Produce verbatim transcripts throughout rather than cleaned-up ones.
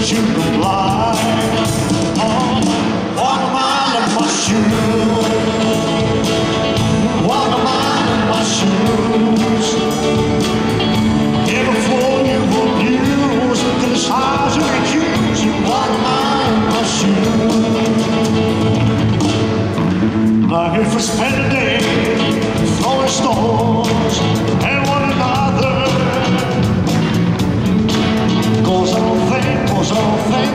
you can fly. Oh, walk a mile in my shoes. Walk a mile in my shoes. Every fool you abuse, criticize or accuse, you walk a mile in my shoes. Now if we spend a day throwing stones at one another, goes on thing, goes on thing.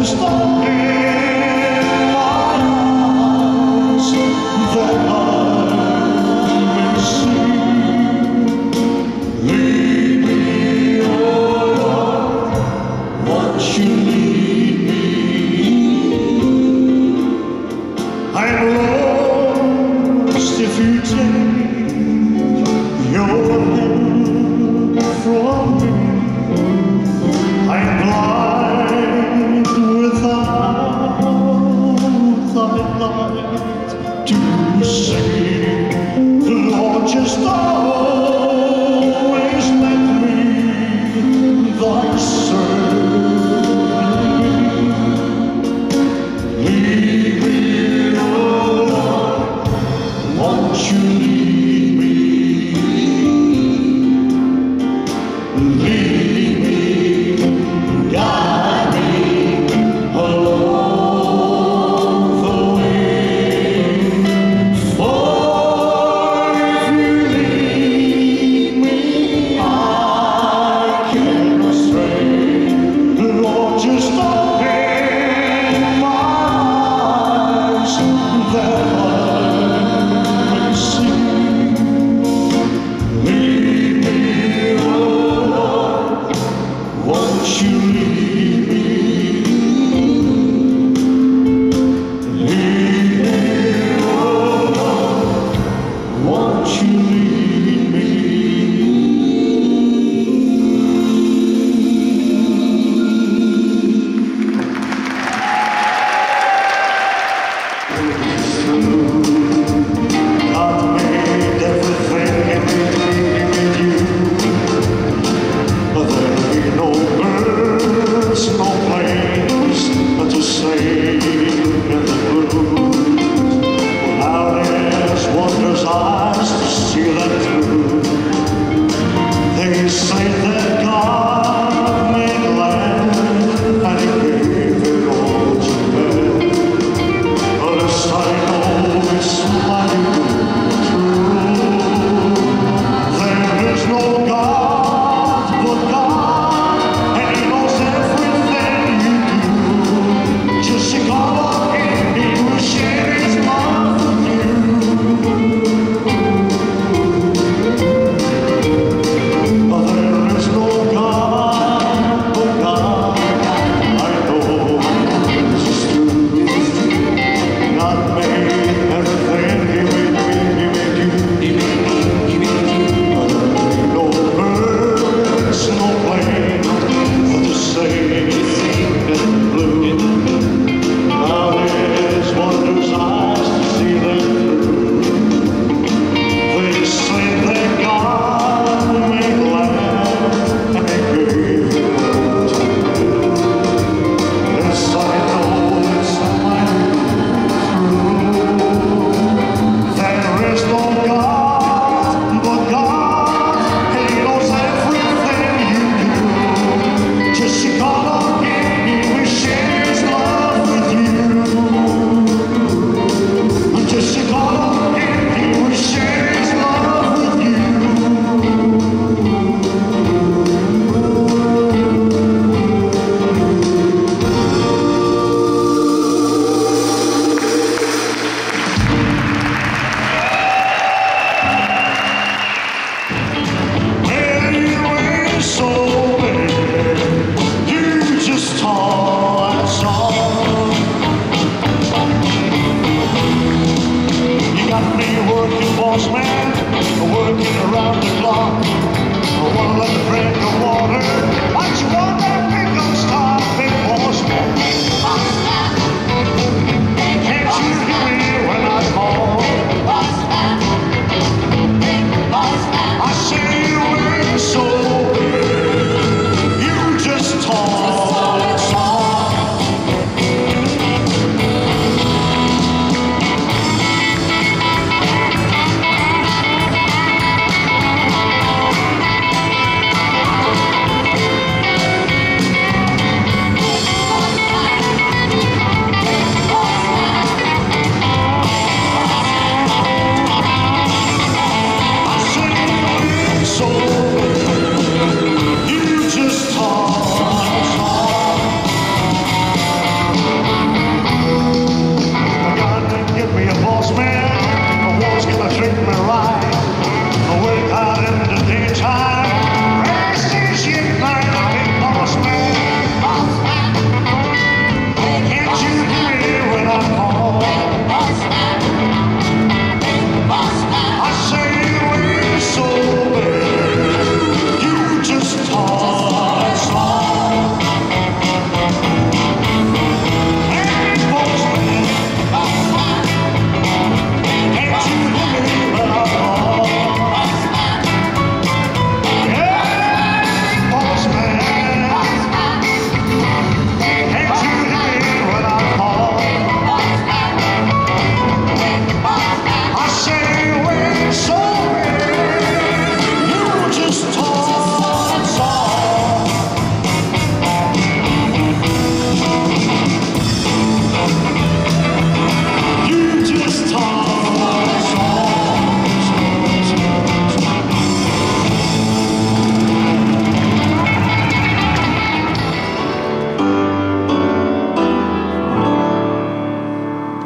lost in my eyes that I may see. Lead me, oh Lord, won't you lead me? I'm lost if you take your hand from me. I'm blind without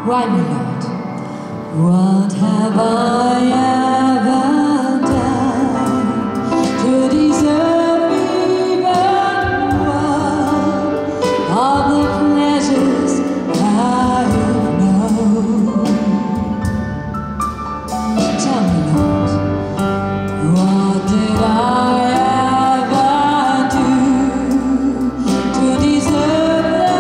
Why, my Lord, what have I ever done to deserve even one of the pleasures I've known? Tell me, Lord, what did I ever do to deserve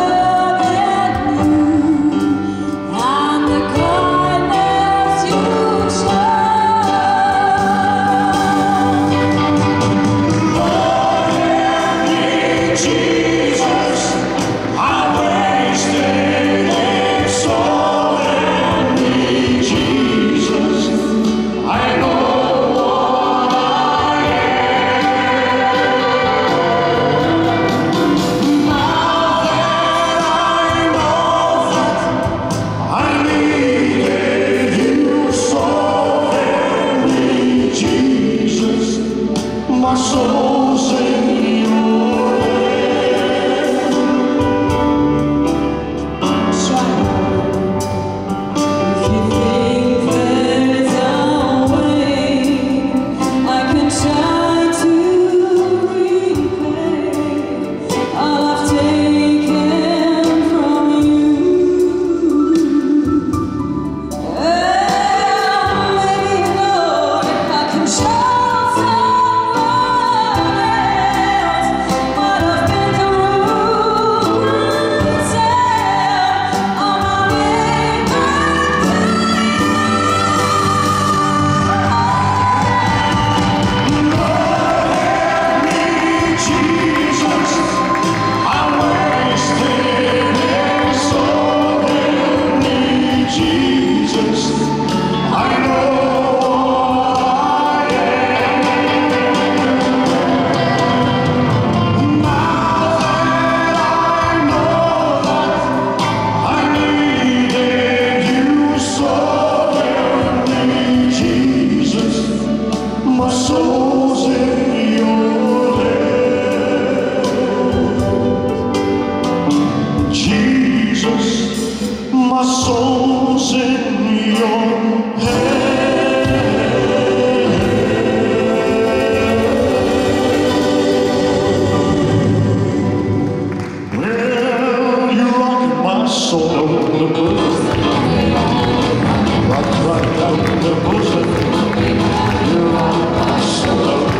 my soul's in your hand. That's right. If you think there's a way I can try to repay all I've taken from you, well, maybe, Lord, I can show my soul's in your hand. Jesus, my soul's in your hand. Well, you're rocking my soul. Rock, rock, rock the bosom. You're rocking my soul.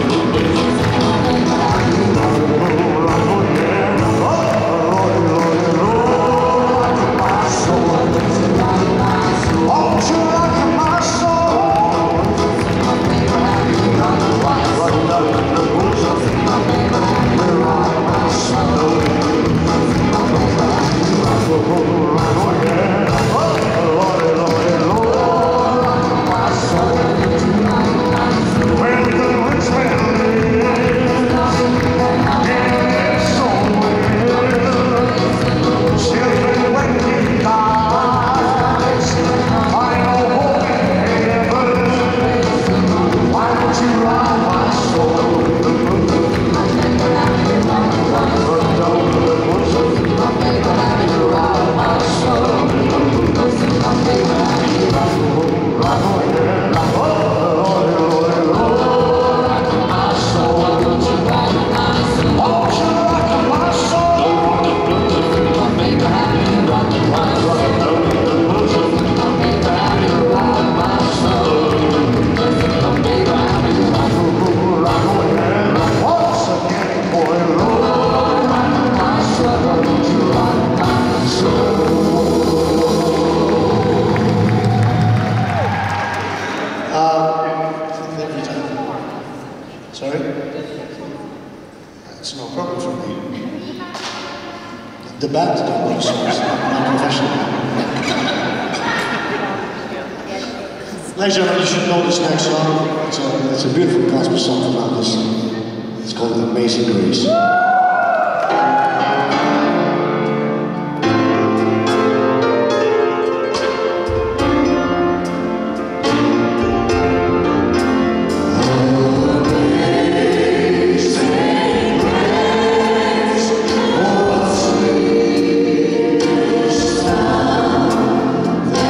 Sorry? It's no problem for me. The band don't make songs, I'm professional. Ladies and gentlemen, you should know this next song. It's a, it's a beautiful gospel song from Atlas. It's called Amazing Grace. There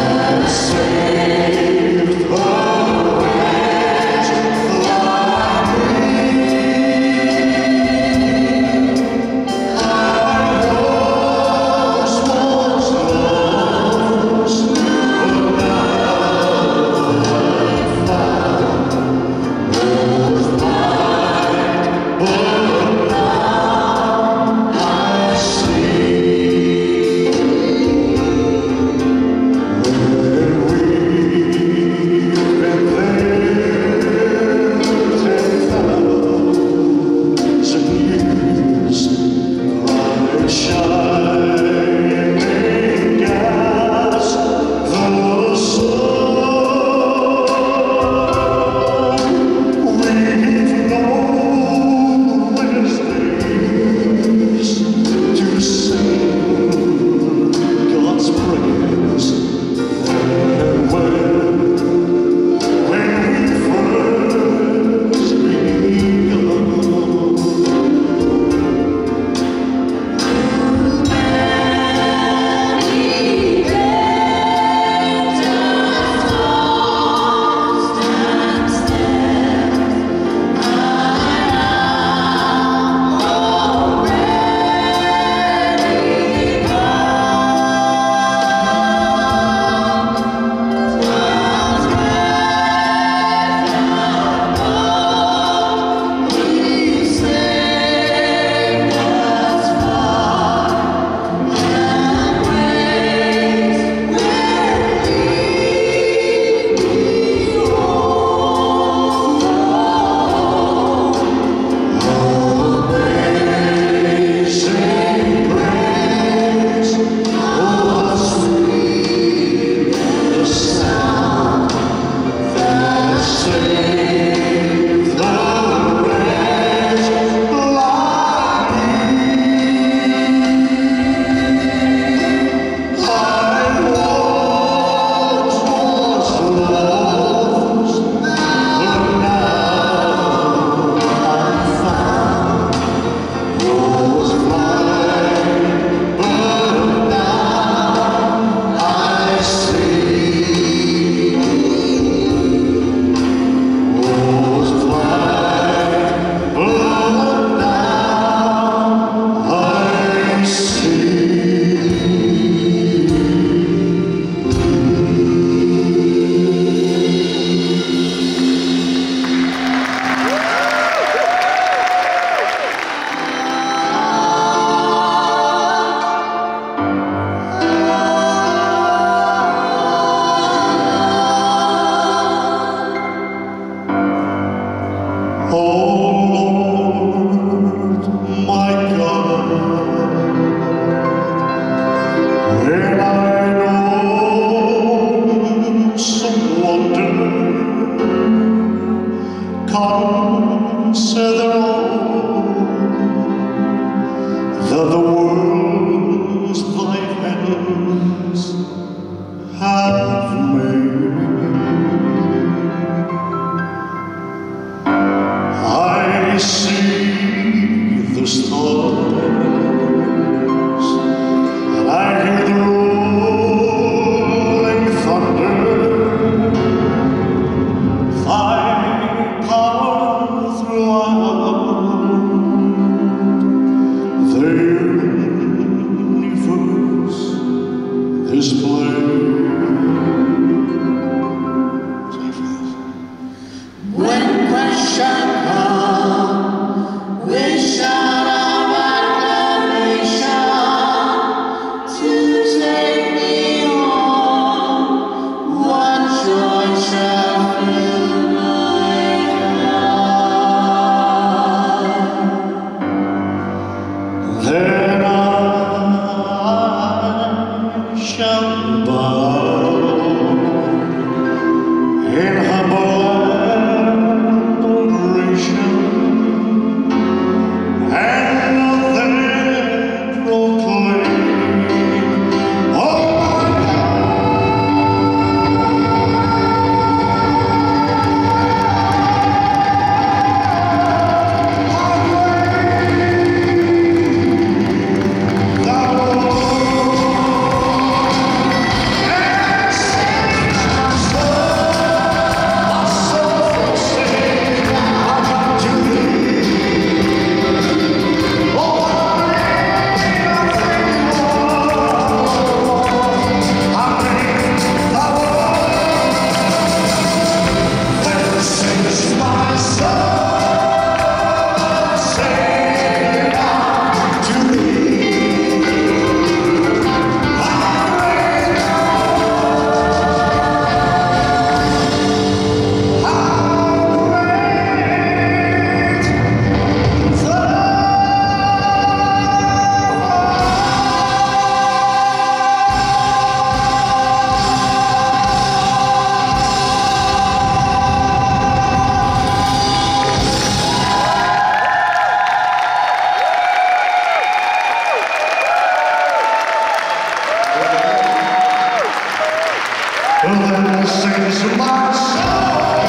Well, then sings my soul,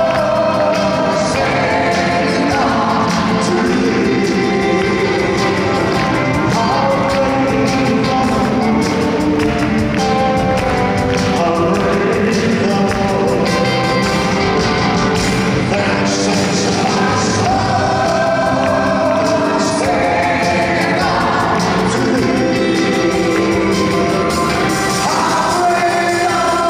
singing out to thee. I'll raise I'll raise the Lord. Then sings my soul, singing out to thee. I'll raise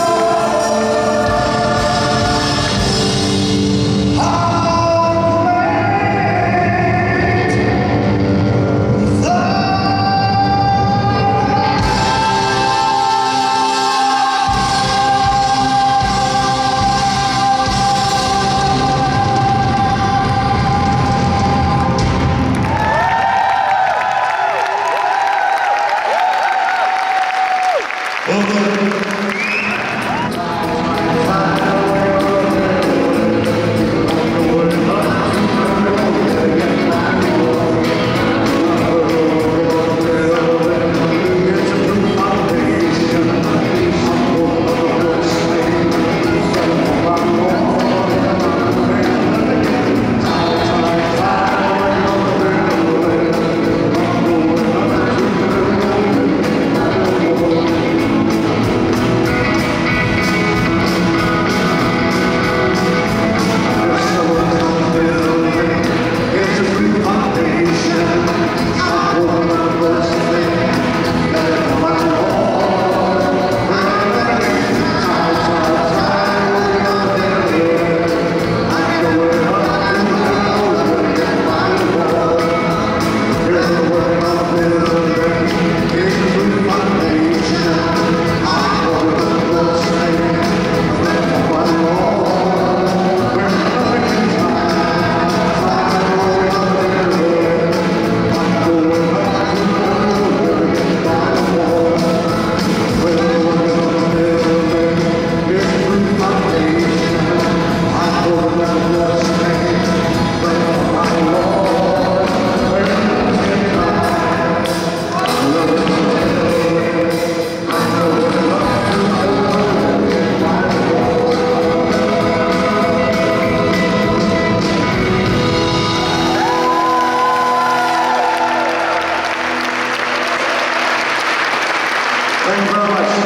Thank you very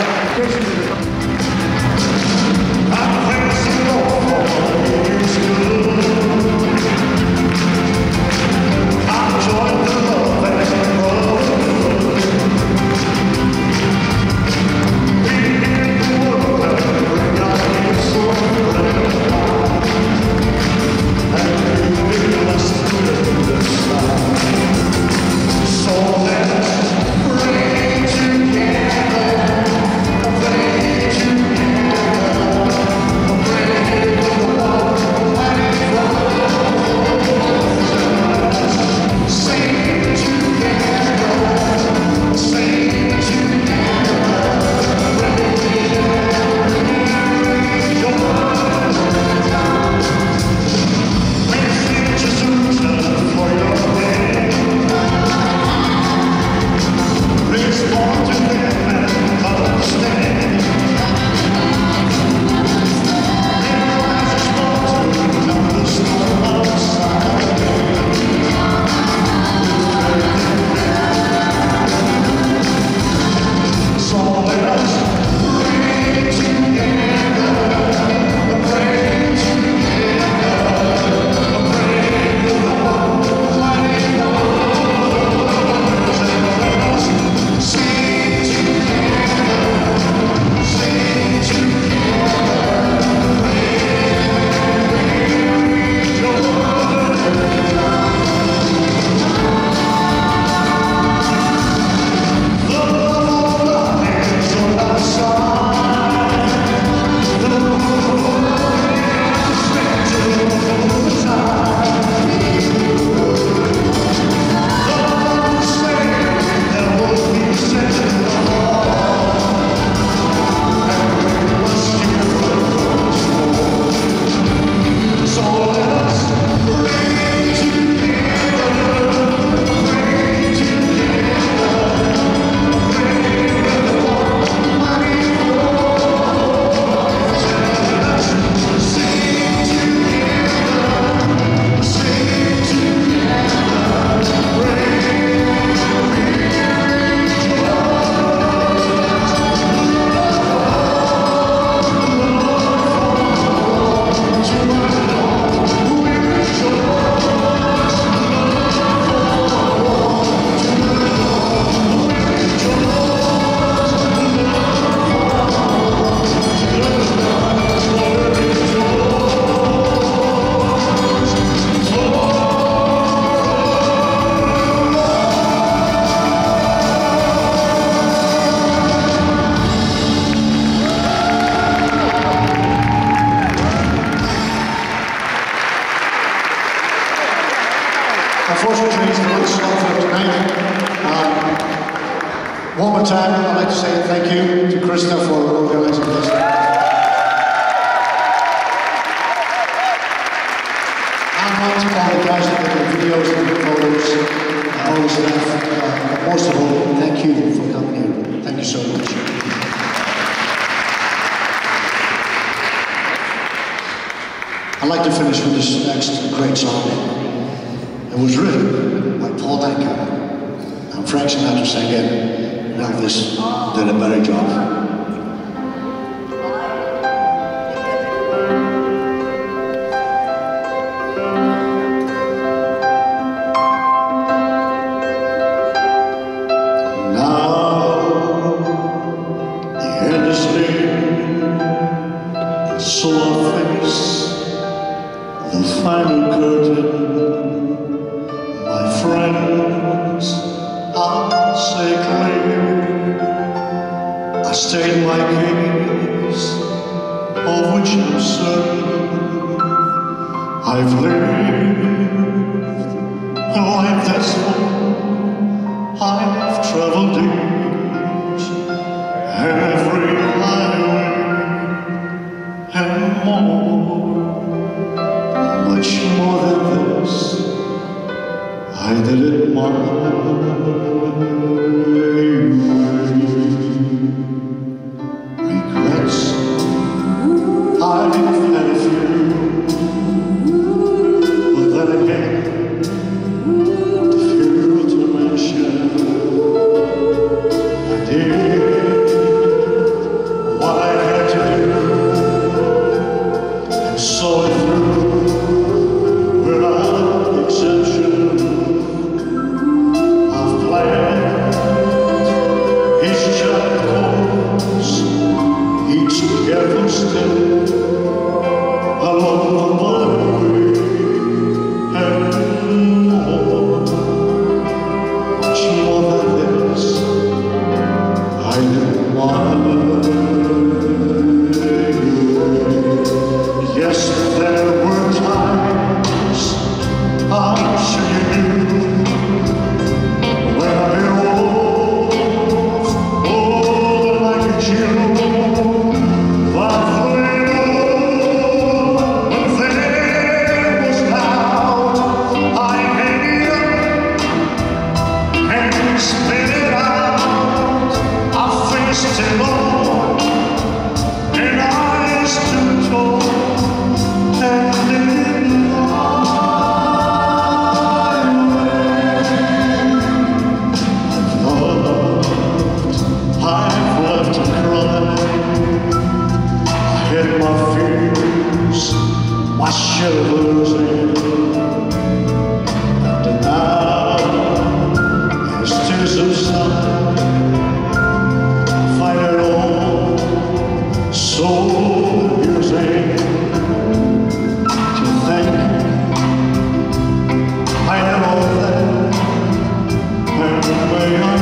much. I praise the Lord for His good. I join the love and brotherhood. We in the world and bring out His soul and we will us to the side. So let's pray together. Pray together. Pray with the Lord and sing together. Sing together. thank you to Krista for organizing this. And on to all the guys that did the videos and the photos, uh, all the staff. Uh, but most of all, thank you for coming here. Thank you so much. I'd like to finish with this next great song. It was written by Paul Anka, and Frank Sinatra sang it, and Elvis did a better job. So I face the final curtain. My friends are say clear. I state my case, of which I'm certain. I've lived a life that's full. I've traveled each and every highway and more, much more than this. I did it my way. Regrets, I've had a few, but then again, too few to mention. I did what I had to do, and saw it through without exception. I've planned each giant course, each careful step along the byway, and more, much more than this. I didn't want. Yes, there were times, I'm sure you knew, when I bit off, oh, like a Jew. But when there was doubt, I hang up and spit it out. I faced it all, and I stood tall. My fears, my shivers in, and now, as tears of sun, I find it all so amusing to think I am all that, and may I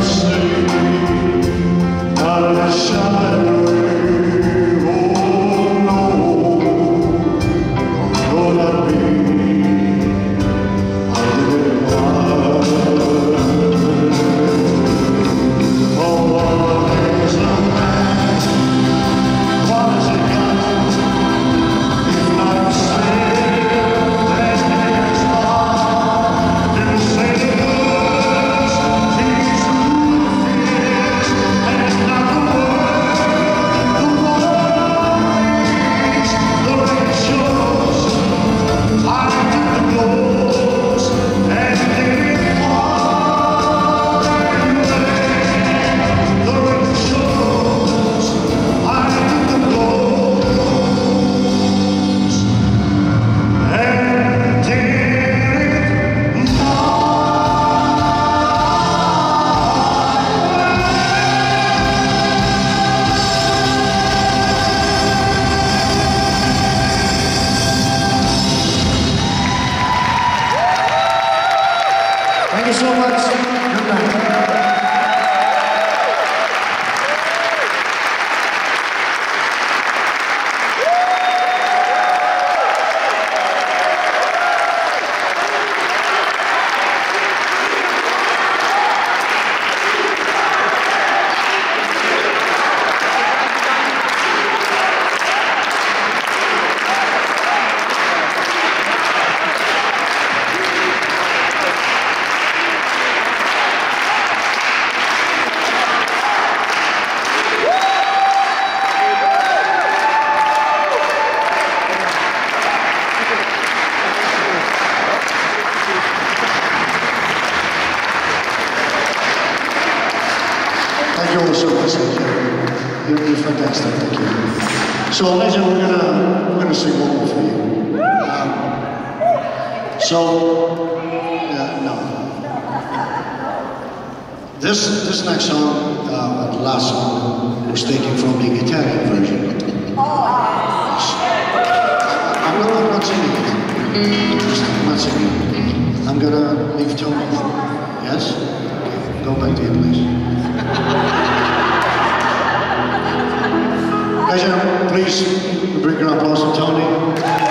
say, not a shadow. There's not the word. said, yeah. You're, you're fantastic, thank you. So, Legend, we're gonna, we're gonna sing one more for you. Um, so, yeah, no. This, this next song, uh, the last song, was taken from the Italian version. Yes. I'm not, I'm not singing it. I'm not singing it. I'm gonna leave Tony. Yes? Okay. Go back to your place. Guys, please bring your applause to Tony.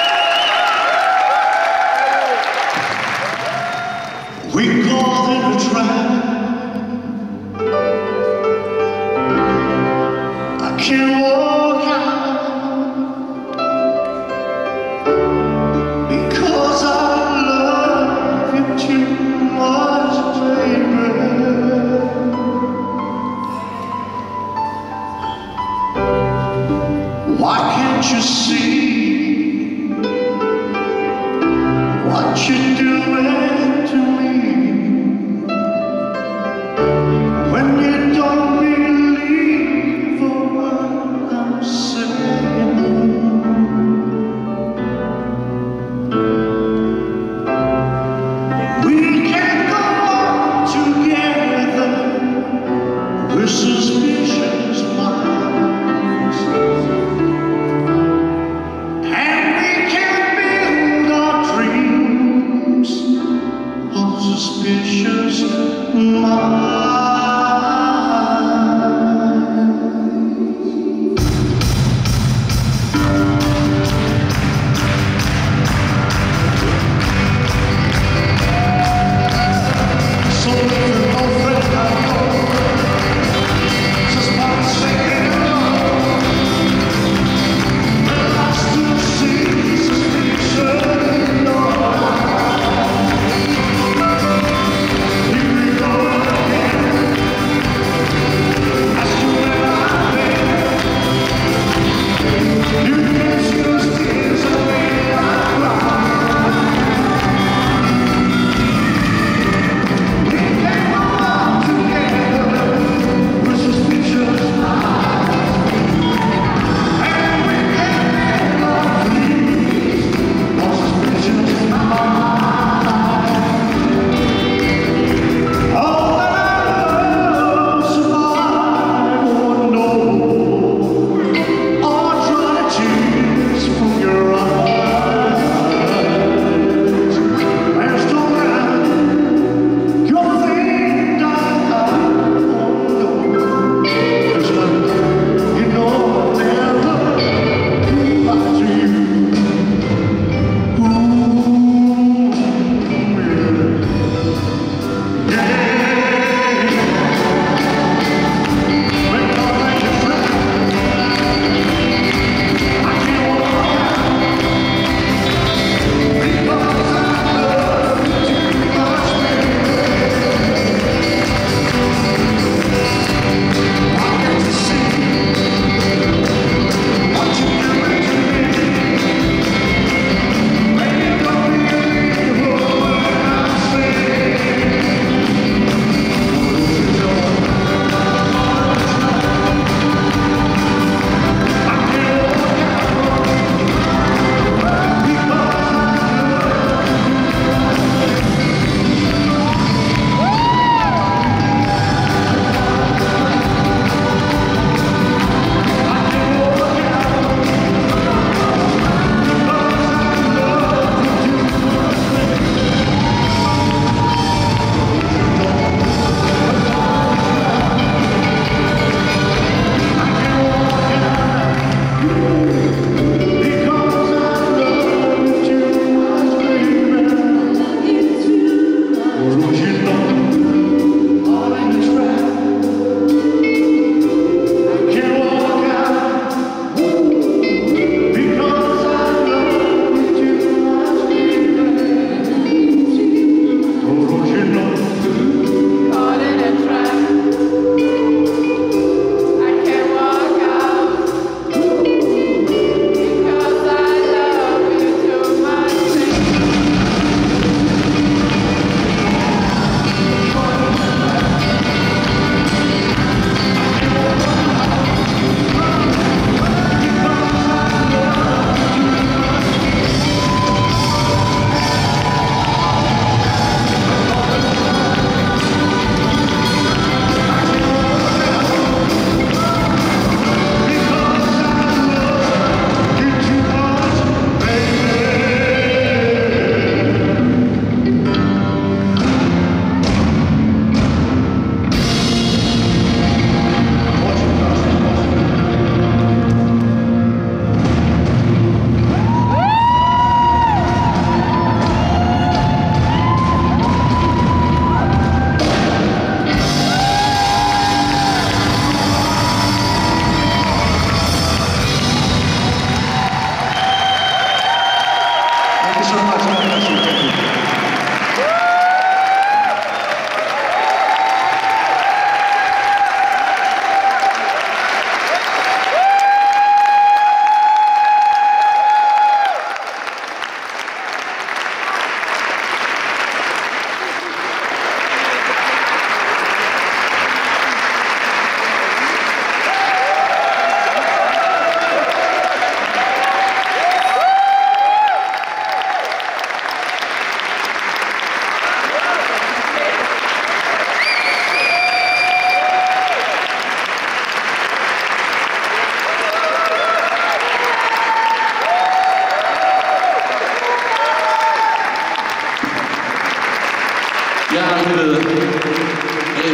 We call it a you don't believe a word I'm saying, we can't go on together with suspicious minds, and we can't build our dreams on suspicious minds.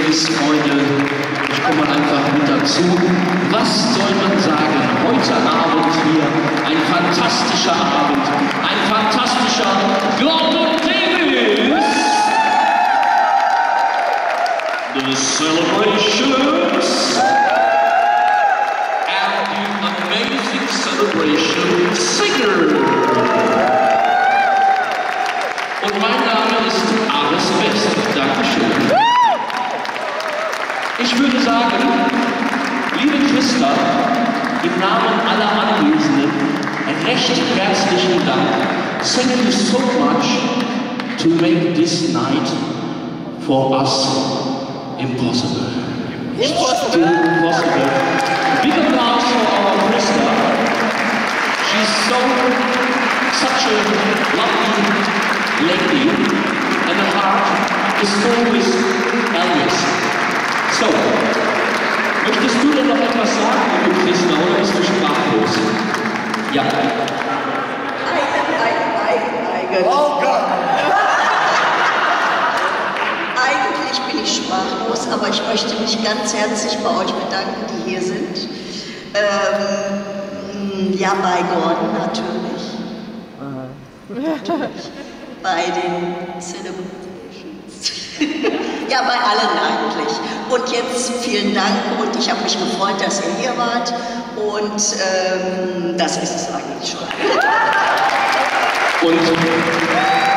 Ladies, Freunde, ich komme mal einfach mit dazu. Was soll man sagen? Heute Abend hier ein fantastischer Abend, ein fantastischer Gordon Davis. The celebrations and the amazing celebration singer. Und mein Name ist Aris West. Dankeschön. Ich würde sagen, liebe Christa, im Namen aller Anwesenden, recht herzlichen Dank. Thank you so much to make this night for us impossible. Impossible. Impossible. Big applause for our Christa. She's so, such a lovely lady, and her heart is full with Elvis. So, möchtest du denn noch etwas sagen, liebe Christa, oder bist du sprachlos? Ja. Oh Gott! Eigentlich bin ich sprachlos, aber ich möchte mich ganz herzlich bei euch bedanken, die hier sind. Ähm, ja, bei Gordon natürlich. natürlich. Bei den Celebrations. Ja, bei allen eigentlich. Und jetzt vielen Dank und ich habe mich gefreut, dass ihr hier wart. Und ähm, das ist es eigentlich schon. Und